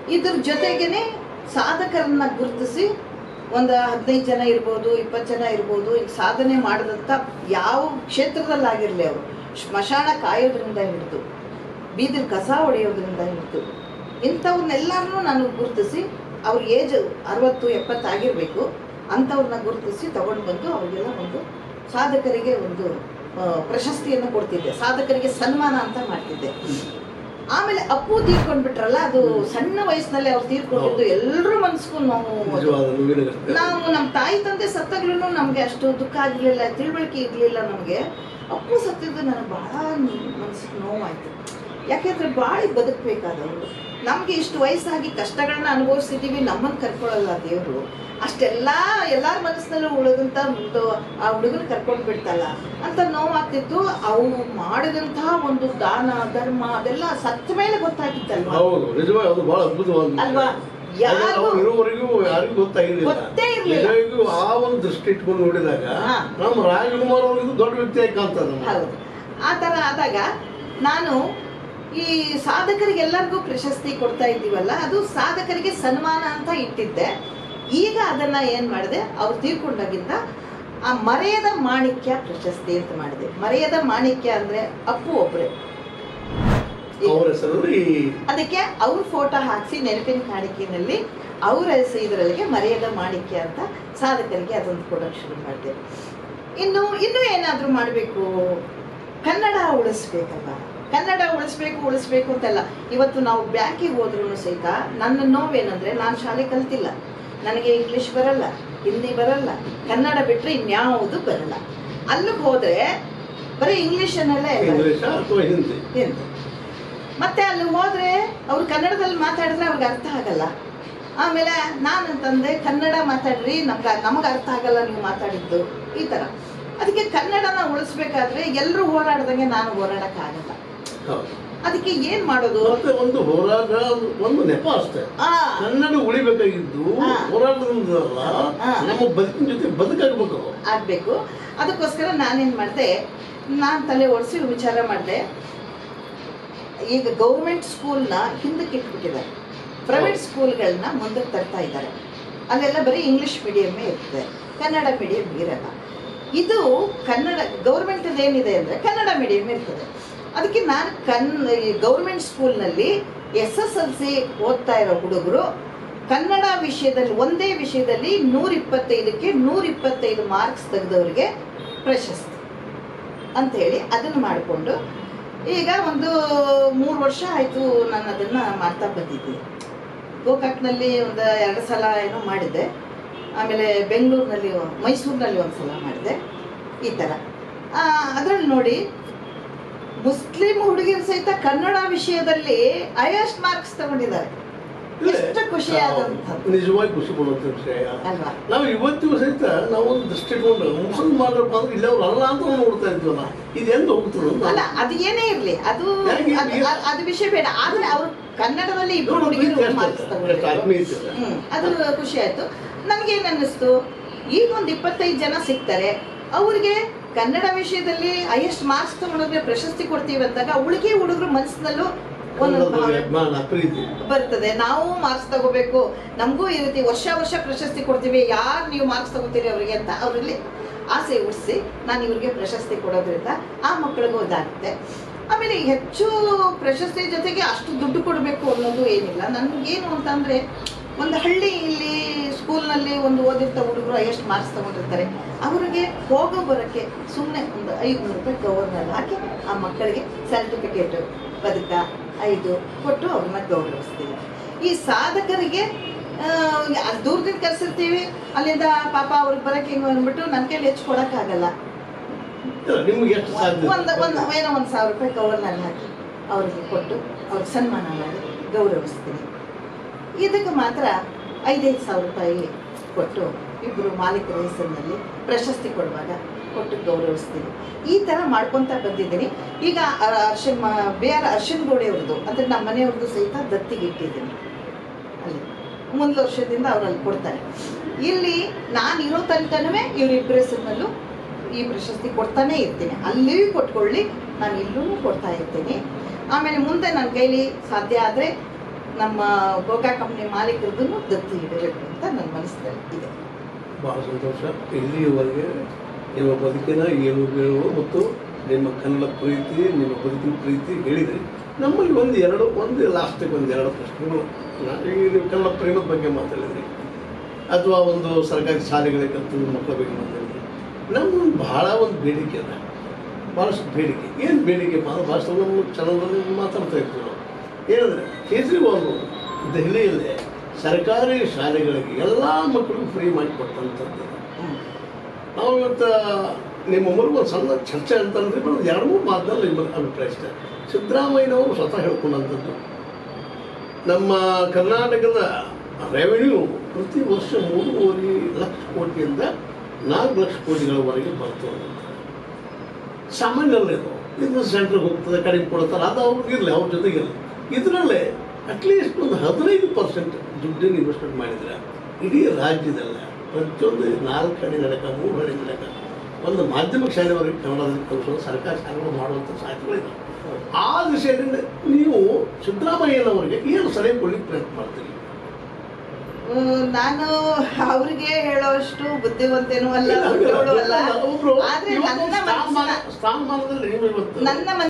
ಇದ್ರ ಜೊತೆಗೇನೆ ಸಾಧಕರನ್ನ ಗುರುತಿಸಿ ಒಂದು 15 ಜನ ಇರ್ಬೋದು, 20 ಜನ ಇರ್ಬೋದು, ಈಗ ಸಾಧನೆ ಮಾಡಿದಂಥ ಯಾವ ಕ್ಷೇತ್ರದಲ್ಲಾಗಿರಲಿ ಅವರು, ಸ್ಮಶಾನ ಕಾಯೋದ್ರಿಂದ ಹಿಡಿದು ಬೀದಿಲ್ ಕಸ ಹೊಡೆಯೋದ್ರಿಂದ ಹಿಡಿದು ಇಂಥವ್ರನ್ನೆಲ್ಲರೂ ನಾನು ಗುರುತಿಸಿ ಅವ್ರ ಏಜ್ 60-70 ಆಗಿರಬೇಕು ಅಂಥವ್ರನ್ನ ಗುರುತಿಸಿ ತಗೊಂಡು ಬಂದು ಅವರಿಗೆಲ್ಲ ಒಂದು ಸಾಧಕರಿಗೆ ಒಂದು ಪ್ರಶಸ್ತಿಯನ್ನು ಕೊಡ್ತಿದ್ದೆ, ಸಾಧಕರಿಗೆ ಸನ್ಮಾನ ಅಂತ ಮಾಡ್ತಿದ್ದೆ. ಆಮೇಲೆ ಅಪ್ಪು ತೀರ್ಕೊಂಡ್ಬಿಟ್ರಲ್ಲ, ಅದು ಸಣ್ಣ ವಯಸ್ಸಿನಲ್ಲಿ ಅವ್ರು ತೀರ್ಕೊಂಡಿದ್ದು ಎಲ್ಲರೂ ಮನಸ್ಗೂ ನೋವು. ನಾವು ನಮ್ಮ ತಾಯಿ ತಂದೆ ಸತ್ತಾಗ್ಲೂ ನಮಗೆ ಅಷ್ಟು ದುಃಖ ಆಗಿರಲಿಲ್ಲ, ತಿಳುವಳಿಕೆ ಇರಲಿಲ್ಲ ನಮಗೆ. ಅಪ್ಪು ಸತ್ತಿದ್ದು ನನಗೆ ಭಾಳ ಮನಸ್ಸಿಗೆ ನೋವಾಯಿತು. ಯಾಕೆಂದರೆ ಬಾಳಿ ಬದುಕಬೇಕಾದವರು, ನಮಗೆ ಇಷ್ಟು ವಯಸ್ಸಾಗಿ ಕಷ್ಟಗಳನ್ನ ಅನುಭವಿಸಿದ್ದೀವಿ, ನಮ್ಮನ್ನು ಕರ್ಕೊಳ್ಳಲ್ಲ ದೇವರು. ಅಷ್ಟೆಲ್ಲ ಎಲ್ಲರ ಮನಸ್ಸಿನಲ್ಲೂ ಉಳಿದಂಥ ಒಂದು ಆ ಹುಡುಗನ ಕರ್ಕೊಂಡು ಬಿಡ್ತಲ್ಲ ಅಂತ ನೋವಾಗ್ತಿತ್ತು. ಅವು ಮಾಡಿದಂತಹ ಒಂದು ದಾನ ಧರ್ಮ ಅದೆಲ್ಲ ಸತ್ತ ಮೇಲೆ ಗೊತ್ತಾಗಿತ್ತಲ್ವಾ? ಅಲ್ವಾ? ಯಾರಿಗೂ ಗೊತ್ತೇ ಇರಲಿಲ್ಲ. ಆ ಒಂದು ದೃಷ್ಟಿ ಇಟ್ಕೊಂಡು ನೋಡಿದಾಗ ನಮ್ಮ ರಾಜಕುಮಾರ್ ಅವ್ರಿಗೂ ದೊಡ್ಡ ವ್ಯಕ್ತಿ ಆಗಿ ಕಾಣ್ತಾರೆ. ಹೌದು, ಆ ಥರ ಆದಾಗ ನಾನು ಈ ಸಾಧಕರಿಗೆಲ್ಲರಿಗೂ ಪ್ರಶಸ್ತಿ ಕೊಡ್ತಾ ಇದ್ದೀವಲ್ಲ, ಅದು ಸಾಧಕರಿಗೆ ಸನ್ಮಾನ ಅಂತ ಇಟ್ಟಿದ್ದೆ. ಈಗ ಅದನ್ನ ಏನ್ ಮಾಡಿದೆ, ಅವ್ರು ತೀರ್ಕೊಂಡಾಗಿಂದ ಆ ಮರೆಯದ ಮಾಣಿಕ್ಯ ಪ್ರಶಸ್ತಿ ಅಂತ ಮಾಡಿದೆ. ಮರೆಯದ ಮಾಣಿಕ್ಯ ಅಂದ್ರೆ ಅಪ್ಪು ಒಬ್ರೆ, ಅದಕ್ಕೆ ಅವ್ರ ಫೋಟೋ ಹಾಕಿಸಿ ನೆನಪಿನ ಕಾಣಿಕೆಯಲ್ಲಿ ಅವ್ರ ಇದರಲ್ಲಿಗೆ ಮರೆಯದ ಮಾಣಿಕ್ಯ ಅಂತ ಸಾಧಕರಿಗೆ ಅದೊಂದು ಕೊಡೋಕೆ ಶುರು ಮಾಡಿದೆ. ಇನ್ನು ಏನಾದ್ರೂ ಮಾಡಬೇಕು, ಕನ್ನಡ ಉಳಿಸ್ಬೇಕಲ್ವ? ಕನ್ನಡ ಉಳಿಸ್ಬೇಕು ಅಂತಲ್ಲ. ಇವತ್ತು ನಾವು ಬ್ಯಾಂಕಿಗೆ ಹೋದ್ರೂ ಸಹಿತ ನನ್ನ ನೋವೇನಂದ್ರೆ, ನಾನು ಶಾಲೆ ಕಲ್ತಿಲ್ಲ, ನನಗೆ ಇಂಗ್ಲಿಷ್ ಬರಲ್ಲ, ಹಿಂದಿ ಬರಲ್ಲ, ಕನ್ನಡ ಬಿಟ್ಟರೆ ಇನ್ಯಾವುದು ಬರಲ್ಲ. ಅಲ್ಲಿಗೆ ಹೋದ್ರೆ ಬರೀ ಇಂಗ್ಲಿಷನ್ನಲ್ಲೇ ಹಿಂದಿ. ಮತ್ತೆ ಅಲ್ಲಿ ಹೋದ್ರೆ ಅವ್ರು ಕನ್ನಡದಲ್ಲಿ ಮಾತಾಡಿದ್ರೆ ಅವ್ರಿಗೆ ಅರ್ಥ ಆಗಲ್ಲ. ಆಮೇಲೆ ನಾನಂತಂದೆ, ಕನ್ನಡ ಮಾತಾಡ್ರಿ, ನಮಗೆ ಅರ್ಥ ಆಗಲ್ಲ ನೀವು ಮಾತಾಡಿದ್ದು, ಈ ಥರ. ಅದಕ್ಕೆ ಕನ್ನಡನ ಉಳಿಸ್ಬೇಕಾದ್ರೆ ಎಲ್ಲರೂ ಹೋರಾಡ್ದಂಗೆ ನಾನು ಹೋರಾಡಕ್ಕಾಗಲ್ಲ. ಅದಕ್ಕೆ ಏನ್ ಮಾಡೋದು? ಒಂದು ಹೋರಾಟ, ಒಂದು ನೆಪ ಅಷ್ಟೇ. ಕನ್ನಡ ಉಳಿಬೇಕಾಗಿದ್ದು ಹೋರಾಟದಿಂದ ನಮ್ಮ ಬದುಕಿನ ಜೊತೆ ಬದುಕಾಗಬೇಕು, ಆಗ್ಬೇಕು. ಅದಕ್ಕೋಸ್ಕರ ನಾನೇನ್ ಮಾಡಿದೆ, ನಾನು ತಲೆ ಓಡಿಸಿ ವಿಚಾರ ಮಾಡಿದೆ. ಈಗ ಗೌರ್ಮೆಂಟ್ ಸ್ಕೂಲ್ನ ಹಿಂದಕ್ಕೆ ಇಟ್ಬಿಟ್ಟಿದ್ದಾರೆ, ಪ್ರೈವೇಟ್ ಸ್ಕೂಲ್ಗಳನ್ನ ಮುಂದಕ್ಕೆ ತರ್ತಾ ಇದ್ದಾರೆ. ಅಲ್ಲೆಲ್ಲ ಬರೀ ಇಂಗ್ಲಿಷ್ ಮೀಡಿಯಮ್ಮೇ ಇರ್ತದೆ, ಕನ್ನಡ ಮೀಡಿಯಂ ಇರಲ್ಲ. ಇದು ಕನ್ನಡ ಗೌರ್ಮೆಂಟ್ ಏನಿದೆ ಅಂದರೆ ಕನ್ನಡ ಮೀಡಿಯಂ ಇರ್ತದೆ. ಅದಕ್ಕೆ ನಾನು ಗೌರ್ಮೆಂಟ್ ಸ್ಕೂಲ್ನಲ್ಲಿ SSLC ಓದ್ತಾ ಇರೋ ಹುಡುಗರು ಕನ್ನಡ ವಿಷಯದಲ್ಲಿ, ಒಂದೇ ವಿಷಯದಲ್ಲಿ 125ಕ್ಕೆ 125 ಮಾರ್ಕ್ಸ್ ತೆಗೆದವರಿಗೆ ಪ್ರಶಸ್ತಿ ಅಂಥೇಳಿ ಅದನ್ನು ಮಾಡಿಕೊಂಡು ಈಗ ಒಂದು 3 ವರ್ಷ ಆಯಿತು ನಾನು ಅದನ್ನು ಮಾಡ್ತಾ ಬಂದಿದ್ದೀನಿ. ಗೋಕಾಕ್ನಲ್ಲಿ ಒಂದು 2 ಸಲ ಏನೋ ಮಾಡಿದ್ದೆ, ಆಮೇಲೆ ಬೆಂಗಳೂರಿನಲ್ಲಿ, ಮೈಸೂರಿನಲ್ಲಿ ಒಂದು ಸಲ ಮಾಡಿದೆ. ಈ ಥರ ಅದರಲ್ಲಿ ನೋಡಿ, ಮುಸ್ಲಿಂ ಹುಡುಗಿರು ಸಹಿತ ಕನ್ನಡ ವಿಷಯದಲ್ಲಿ ಹೈಯೆಸ್ಟ್ ಮಾರ್ಕ್ಸ್ ತಗೊಂಡಿದ್ದಾರೆ. ಎಷ್ಟು ಖುಷಿ ಆದಂಥದ್ದು, ನಿಜವಾಗಿ ಖುಷಿ ಪಡುವಂಥ ವಿಷಯ ಅಲ್ವಾ? ನಾವು ಇವತ್ತಿಗೂ ಸಹಿತ ನಾವು ಒಂದು ದೃಷ್ಟಿ ಇಟ್ಕೊಂಡು ಮುಸಲ್ಮಾನರಪ್ಪ ಅಂದ್ರೆ ಇಲ್ಲಿ ಅವ್ರು ಅಲ್ಲ ಅಂತ ನೋಡ್ತಾ ಇದ್ವಲ್ಲ, ಇದು ಹೆಂಗ್ ಹೋಗ್ತದೆ ಅಲ್ಲ, ಅದು ಏನೇ ಇರಲಿ, ಅದು ವಿಷಯ ಬೇಡ. ಆದ್ರೆ ಅವರು ಕನ್ನಡದಲ್ಲಿ ಇಬ್ಬರು ಹುಡುಗಿರು ಮಾರ್ಕ್ಸ್ ತಗೊಂಡಿದ್ದಾರೆ, ಅದು ಖುಷಿ ಆಯ್ತು. ನನ್ಗೇನ್ ಅನ್ನಿಸ್ತು, ಈಗ ಒಂದು 25 ಜನ ಸಿಗ್ತಾರೆ, ಅವ್ರಿಗೆ ಕನ್ನಡ ವಿಷಯದಲ್ಲಿ ಹೈಯೆಸ್ಟ್ ಮಾರ್ಕ್ಸ್ ತಗೊಂಡ್ರೆ ಪ್ರಶಸ್ತಿ ಕೊಡ್ತೀವಿ ಅಂದಾಗ ಉಳಿಕೆ ಹುಡುಗರು ಮನಸ್ಸಿನಲ್ಲೂ ಒಂದು ಬರ್ತದೆ, ನಾವು ಮಾರ್ಕ್ಸ್ ತಗೋಬೇಕು, ನಮಗೂ ಈ ರೀತಿ ವರ್ಷ ಪ್ರಶಸ್ತಿ ಕೊಡ್ತೀವಿ, ಯಾರು ನೀವು ಮಾರ್ಕ್ಸ್ ತಗೋತೀರಿ ಅವರಿಗೆ ಅಂತ ಅವರಲ್ಲಿ ಆಸೆ ಹುಟ್ಟಿಸಿ ನಾನು ಇವ್ರಿಗೆ ಪ್ರಶಸ್ತಿ ಕೊಡೋದ್ರಿಂದ ಆ ಮಕ್ಕಳಿಗೂ ಇದಾಗುತ್ತೆ. ಆಮೇಲೆ ಹೆಚ್ಚು ಪ್ರಶಸ್ತಿ ಜೊತೆಗೆ ಅಷ್ಟು ದುಡ್ಡು ಕೊಡಬೇಕು ಅನ್ನೋದು ಏನಿಲ್ಲ. ನನಗೇನು ಅಂತಂದರೆ, ಒಂದು ಹಳ್ಳಿ ಇಲ್ಲಿ ಸ್ಕೂಲ್ನಲ್ಲಿ ಒಂದು ಓದಿರ್ತ ಹುಡುಗರು ಹೈಯೆಸ್ಟ್ ಮಾರ್ಕ್ಸ್ ತಗೊಂಡಿರ್ತಾರೆ, ಅವರಿಗೆ ಹೋಗೋ ಬರೋಕ್ಕೆ ಸುಮ್ಮನೆ ಒಂದು 500 ರೂಪಾಯಿ ಗವರ್ನಲ್ಲಿ ಹಾಕಿ ಆ ಮಕ್ಕಳಿಗೆ ಸರ್ಟಿಫಿಕೇಟು ಪದಕ 5 ಕೊಟ್ಟು ಅವ್ರನ್ನ ಗೌರವಿಸ್ತೀವಿ. ಈ ಸಾಧಕರಿಗೆ ದೂರದಿಂದ ಕರೆಸಿರ್ತೀವಿ, ಅಲ್ಲಿಂದ ಪಾಪ ಅವ್ರಿಗೆ ಬರೋಕ್ಕೆ ಹಿಂಗೆ ಅಂದ್ಬಿಟ್ಟು ನನ್ನ ಕೈಲಿ ಹೆಚ್ಚು ಕೊಡೋಕ್ಕಾಗಲ್ಲ. ಒಂದು 1,000 ರೂಪಾಯಿ ಗವರ್ನಲ್ಲಿ ಹಾಕಿ ಅವ್ರಿಗೆ ಕೊಟ್ಟು ಅವ್ರಿಗೆ ಸನ್ಮಾನ ಮಾಡಿ ಗೌರವಿಸ್ತೀನಿ. ಇದಕ್ಕೆ ಮಾತ್ರ 5,000 ರೂಪಾಯಿ ಕೊಟ್ಟು ಇಬ್ಬರು ಮಾಲೀಕರ ಹೆಸರಿನಲ್ಲಿ ಪ್ರಶಸ್ತಿ ಕೊಡುವಾಗ ಕೊಟ್ಟು ಗೌರವಿಸ್ತೀನಿ. ಈ ಥರ ಮಾಡ್ಕೊತಾ ಬಂದಿದ್ದೀನಿ. ಈಗ ಅರ್ಶನ್ ಗೋಡೆ ಅವ್ರದ್ದು ಅಂದರೆ ನಮ್ಮ ಮನೆಯವ್ರದ್ದು ಸಹಿತ ದತ್ತಿಗೆ ಇಟ್ಟಿದ್ದೀನಿ. ಅಲ್ಲಿ ಮುಂದೆ ವರ್ಷದಿಂದ ಅವರಲ್ಲಿ ಕೊಡ್ತಾರೆ. ಇಲ್ಲಿ ನಾನು ಇರೋ ತನಕನೂ ಇವರಿಬ್ಬರ ಹೆಸರಿನಲ್ಲೂ ಈ ಪ್ರಶಸ್ತಿ ಕೊಡ್ತಾನೆ ಇರ್ತೀನಿ. ಅಲ್ಲಿಯೂ ಕೊಟ್ಕೊಳ್ಳಿ, ನಾನು ಇಲ್ಲೂ ಕೊಡ್ತಾ ಇರ್ತೀನಿ. ಆಮೇಲೆ ಮುಂದೆ ನನ್ನ ಕೈಲಿ ಸಾಧ್ಯ ಆದರೆ ನಮ್ಮ ಗೋಕಾ ಕಂಪ್ನಿ ಮಾಲೀಕರದನ್ನು ದತ್ತಿ ಹಿಡಿಬೇಕು ಅಂತ ನನ್ನ ಮನಸ್ಸಿನಲ್ಲಿ ಇದೆ. ಬಹಳ ಸಂತೋಷ. ಇಲ್ಲಿಯವರೆಗೆ ನಿಮ್ಮ ಬದುಕಿನ ಏನು ಬೀಳುವ ಮತ್ತು ನಿಮ್ಮ ಕನ್ನಡ ಪ್ರೀತಿ, ನಿಮ್ಮ ಬದುಕಿನ ಪ್ರೀತಿ ಹೇಳಿದ್ರಿ. ನಮ್ಮಲ್ಲಿ ಒಂದು ಲಾಸ್ಟಿಗೆ ಒಂದೆರಡು ಪ್ರಶ್ನೆಗಳು. ಈಗ ನೀವು ಕನ್ನಡ ಪ್ರೇಮದ ಬಗ್ಗೆ ಮಾತಾಡಿದ್ರಿ, ಅಥವಾ ಒಂದು ಸರ್ಕಾರಿ ಶಾಲೆಗಳಿಗೆ ಕಲ್ತು ಮಕ್ಕಳ ಬಗ್ಗೆ ಮಾತಾಡಿದ್ರಿ. ನಮ್ಮೊಂದು ಬಹಳ ಒಂದು ಬೇಡಿಕೆ ಅದ, ಭಾಳಷ್ಟು ಬೇಡಿಕೆ. ಏನು ಬೇಡಿಕೆ? ಭಾಳಷ್ಟು ನಮ್ಮ ಚಾನಲ್ನಲ್ಲಿ ಮಾತಾಡ್ತಾ ಇರ್ತೀವಿ ನಾವು. ಏನಂದರೆ ಕೇಜ್ರಿವಾಲ್ ದೆಹಲಿಯಲ್ಲೇ ಸರ್ಕಾರಿ ಶಾಲೆಗಳಿಗೆ ಎಲ್ಲ ಮಕ್ಕಳಿಗೂ ಫ್ರೀ ಮಾಡಿಕೊಟ್ಟಂಥದ್ದು. ನಾವು ಇವತ್ತು ನಿಮ್ಮ ಮೂಲಕ ಒಂದು ಸಣ್ಣ ಚರ್ಚೆ ಅಂತಂದ್ರೆ ಒಂದು 2-3 ಮಾತಲ್ಲಿ ನಿಮ್ಮನ್ನು ಅಭಿಪ್ರಾಯಿಸ್ತಾರೆ. ಸಿದ್ದರಾಮಯ್ಯನವರು ಸ್ವತಃ ಹೇಳ್ಕೊಂಡಂಥದ್ದು, ನಮ್ಮ ಕರ್ನಾಟಕದ ರೆವೆನ್ಯೂ ಪ್ರತಿ ವರ್ಷ 3.5 ಲಕ್ಷ ಕೋಟಿಯಿಂದ 4 ಲಕ್ಷ ಕೋಟಿಗಳವರೆಗೆ ಬರ್ತದೆ. ಸಾಮಾನ್ಯರೇ ಇದು ಸೆಂಟ್ರಿಗೆ ಹೋಗ್ತದೆ, ಕಡಿಮೆ ಕೊಡ್ತಾರೆ, ಅದು ಅವ್ರಿಗೆ ಇರಲಿ, ಅವ್ರ ಜೊತೆಗಿರಲಿ. ಇದರಲ್ಲೇ ಅಟ್ಲೀಸ್ಟ್ ಒಂದು 15% ದುಡ್ಡಿನ ಇನ್ವೆಸ್ಟ್ಮೆಂಟ್ ಮಾಡಿದರೆ ಇಡೀ ರಾಜ್ಯದಲ್ಲ ಪ್ರತಿಯೊಂದು 4 ಕಡೆ ನಡಕ 3 ಕಡೆ ನಡಕ ಒಂದು ಮಾಧ್ಯಮಿಕ ಶಾಲೆವರೆಗೆ ಕನ್ನಡದಲ್ಲಿ ಕಲಿಸೋದು ಸರ್ಕಾರಿ ಶಾಲೆಗಳು ಮಾಡುವಂಥ ಸಾಧ್ಯತೆಗಳಿದೆ. ಆ ದಿಶೆಯಲ್ಲಿ ನೀವು ಸಿದ್ದರಾಮಯ್ಯನವರಿಗೆ ಏನು ಸಲಹೆ ಕೊಡ್ಲಿಕ್ಕೆ ಪ್ರಯತ್ನ ಮಾಡ್ತೀರಿ? ನಾನು ಅವ್ರಿಗೆ ಹೇಳೋಷ್ಟು ಬುದ್ಧಿವಂತೇನೂ ಅಲ್ಲ, ಆದ್ರೆ ನನ್ನ